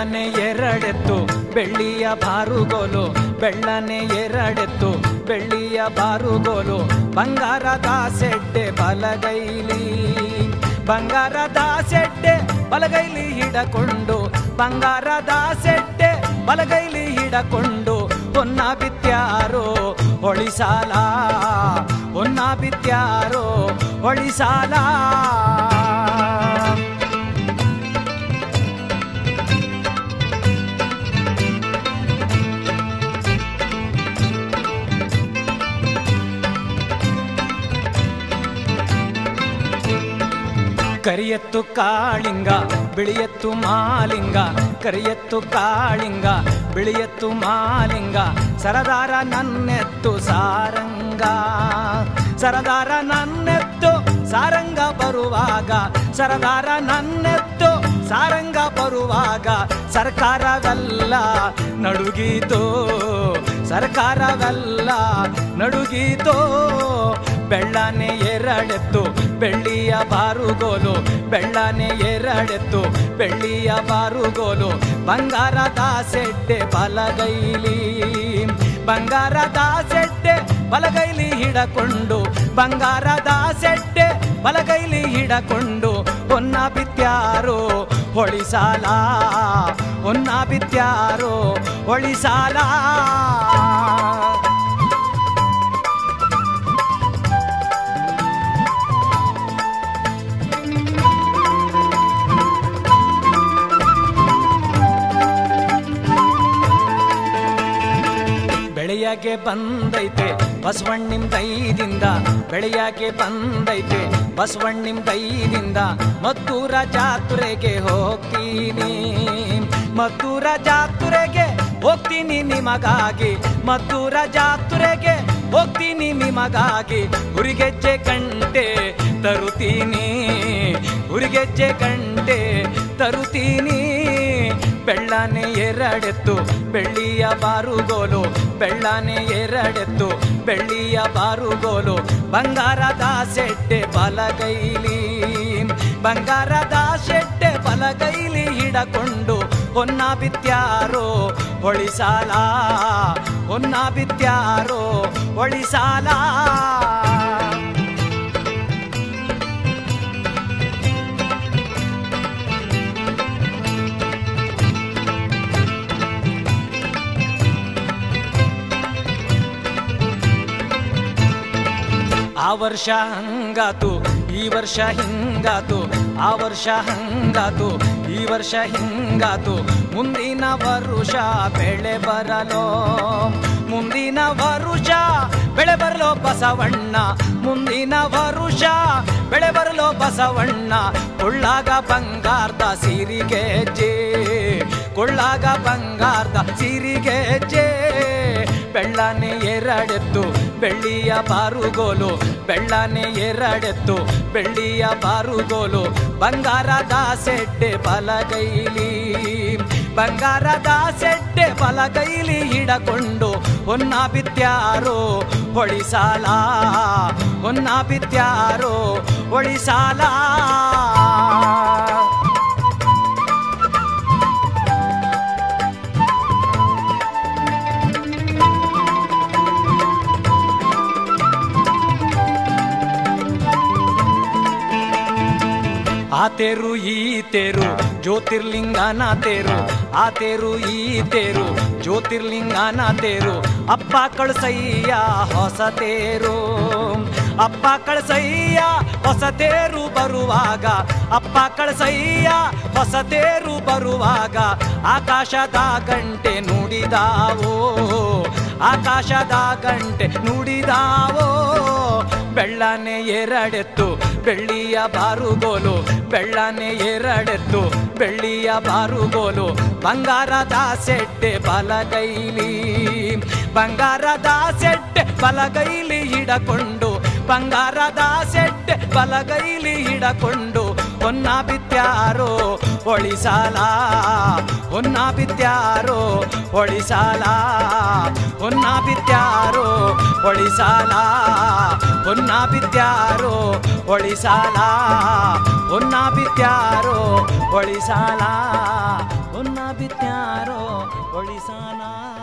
ಬೆಳ್ಳನೆ ಎರಡೆತ್ತು ಬೆಳ್ಳಿಯ ಬಾರುಗೋಲು, ಬೆಳ್ಳನೆ ಎರಡೆತ್ತು ಬೆಳ್ಳಿಯ ಬಾರುಗೋಲು, ಬಂಗಾರದ ಸೆಡ್ಡೆ ಬಲಗೈಲಿ, ಬಂಗಾರದ ಸೆಡ್ಡೆ ಬಲಗೈಲಿ ಹಿಡಕೊಂಡು, ಬಂಗಾರದ ಸೆಡ್ಡೆ ಬಲಗೈಲಿ ಹಿಡಕೊಂಡು, ಹೊನ್ನ ಬಿತ್ಯಾರೋ ಹೊಳಿಸಾಲ, ಹೊನ್ನ ಬಿತ್ಯಾರೋ ಹೊಳಿಸಾಲ. ಕರಿಯತ್ತು ಕಾಳಿಂಗ ಬಿಳಿಯತ್ತು ಮಾಲಿಂಗ, ಕರಿಯತ್ತು ಕಾಳಿಂಗ ಬಿಳಿಯತ್ತು ಮಾಲಿಂಗ, ಸರದಾರ ನನ್ನೆತ್ತು ಸಾರಂಗ, ಸರದಾರ ನನ್ನೆತ್ತು ಸಾರಂಗ ಬರುವಾಗ, ಸರದಾರ ನನ್ನೆತ್ತು ಸಾರಂಗ ಬರುವಾಗ, ಸರ್ಕಾರವೆಲ್ಲ ನಡುಗೀತೋ, ಸರ್ಕಾರವೆಲ್ಲ ನಡುಗೀತೋ. ಬೆಳ್ಳನೆ ಎರಡೆತ್ತು ಬೆಳ್ಳಿಯ ಬಾರುಗೋಲು, ಬೆಳ್ಳನೆ ಎರಡೆತ್ತು ಬೆಳ್ಳಿಯ ಬಾರುಗೋಲು, ಬಂಗಾರದ ಸೆಡ್ಡೆ ಬಲಗೈಲಿ, ಬಂಗಾರದ ಸೆಡ್ಡೆ ಬಲಗೈಲಿ ಹಿಡಕೊಂಡು, ಬಂಗಾರದ ಸೆಡ್ಡೆ ಬಲಗೈಲಿ ಹಿಡಕೊಂಡು, ಹೊನ್ನ ಬಿತ್ಯಾರೋ ಹೊಳಿಸಾಲ, ಹೊನ್ನ ಬಿತ್ಯಾರೋ ಹೊಳಿಸಾಲ. ಬೆಳೆಯಾಗೆ ಬಂದೈತೆ ಬಸವಣ್ಣಿಂ ದೈದಿಂದ, ಬೆಳೆಯಾಗೆ ಬಂದೈತೆ ಬಸವಣ್ಣಿಂ ದೈದಿಂದ, ಮದ್ದೂರ ಜಾತ್ರೆಗೆ ಹೋಗ್ತೀನಿ, ಮದ್ದೂರ ಜಾತ್ರೆಗೆ ಹೋಗ್ತೀನಿ ನಿಮಗಾಗಿ, ಮದ್ದೂರ ಜಾತ್ರೆಗೆ ಹೋಗ್ತೀನಿ ನಿಮಗಾಗಿ, ಹುರಿಗೆಜ್ಜೆ ಗಂಟೆ ತರುತ್ತೀನಿ, ಹುರಿಗೆಜ್ಜೆ ಗಂಟೆ ತರುತ್ತೀನಿ. ಬೆಳ್ಳನೆ ಎರಡೆತ್ತು ಬೆಳ್ಳಿಯ ಬಾರುಗೋಲು, ಬೆಳ್ಳನೆ ಎರಡೆತ್ತು ಬೆಳ್ಳಿಯ ಬಾರುಗೋಲು, ಬಂಗಾರದ ಸೆಡ್ಡೆ ಬಲಗೈಲಿ, ಬಂಗಾರದ ಸೆಡ್ಡೆ ಬಲಗೈಲಿ ಹಿಡಕೊಂಡು, ಹೊನ್ನ ಬಿತ್ಯಾರೋ ಹೊಳಿಸಾಲ, ಹೊನ್ನ ಬಿತ್ಯಾರೋ ಹೊಳಿಸಾಲ. ಆ ವರ್ಷ ಹಂಗಾತು ಈ ವರ್ಷ ಹಿಂಗಾತು, ಆ ವರ್ಷ ಹಂಗಾತು ಈ ವರ್ಷ ಹಿಂಗಾತು, ಮುಂದಿನ ವರುಷ ಬೆಳೆ ಬರಲೋ, ಮುಂದಿನ ವರುಷ ಬೆಳೆ ಬರಲೋ ಬಸವಣ್ಣ, ಮುಂದಿನ ವರುಷ ಬೆಳೆ ಬರಲೋ ಬಸವಣ್ಣ. ಕೊಳ್ಳಾಗ ಬಂಗಾರದ ಸಿರಿಗೆಜ್ಜೆ, ಕೊಳ್ಳಾಗ ಬಂಗಾರದ ಸಿರಿಗೆಜ್ಜೆ, ಬೆಳ್ಳನೆ ಎರಡೆತ್ತು ಬೆಳ್ಳಿಯ ಬಾರುಗೋಲು, ಬೆಳ್ಳನೆ ಎರಡೆತ್ತು ಬೆಳ್ಳಿಯ ಬಾರುಗೋಲು, ಬಂಗಾರದ ಸೆಡ್ಡೆ ಬಲಗೈಲಿ, ಬಂಗಾರದ ಸೆಡ್ಡೆ ಬಲಗೈಲಿ ಹಿಡಕೊಂಡು, ಹೊನ್ನ ಬಿತ್ಯಾರೋ ಹೊಳಿಸಾಲ, ಹೊನ್ನ ಬಿತ್ಯಾರೋ ಹೊಳಿಸಾಲ. ಆ ತೇರು ಈ ತೇರು ಜ್ಯೋತಿರ್ಲಿಂಗನ ತೇರು, ಆ ತೇರು ಈ ತೇರು ಜ್ಯೋತಿರ್ಲಿಂಗನ ತೇರು, ಅಪ್ಪ ಕಳಸಯ್ಯ ಹೊಸ ತೇರು, ಅಪ್ಪ ಕಳಸಯ್ಯ ಹೊಸ ತೇರು ಬರುವಾಗ, ಅಪ್ಪ ಕಳಸಯ್ಯ ಹೊಸ ತೇರು ಬರುವಾಗ, ಆಕಾಶದ ಗಂಟೆ ನುಡಿದಾವೋ, ಆಕಾಶದ ಗಂಟೆ ನುಡಿದಾವೋ. ಬೆಳ್ಳನೆ ಎರಡೆತ್ತು ಬೆಳ್ಳಿಯ ಬಾರುಗೋಲು, ಬೆಳ್ಳನೆ ಎರಡೆತ್ತು ಬೆಳ್ಳಿಯ ಬಾರುಗೋಲು, ಬಂಗಾರದ ಸೆಡ್ಡೆ ಬಲಗೈಲಿ, ಬಂಗಾರದ ಸೆಡ್ಡೆ ಬಲಗೈಲಿ ಹಿಡಕೊಂಡು, ಬಂಗಾರದ ಸೆಡ್ಡೆ ಬಲಗೈಲಿ ಹಿಡಕೊಂಡು, ಹೊನ್ನ ಬಿತ್ಯಾರೋ ಹೊಳಿಸಾಲ, ಹೊನ್ನ ಬಿತ್ಯಾರೋ ಹೊಳಿಸಾಲ, ಹೊನ್ನ ಬಿತ್ಯಾರೋ ಹೊಳಿಸಾಲ, ಹೊನ್ನ ಬಿತ್ಯಾರೋ ಹೊಳಿಸಾಲ, ಹೊನ್ನ ಬಿತ್ಯಾರೋ ಹೊಳಿಸಾಲ, ಹೊನ್ನ ಬಿತ್ಯಾರೋ ಒಳಿಸಾನ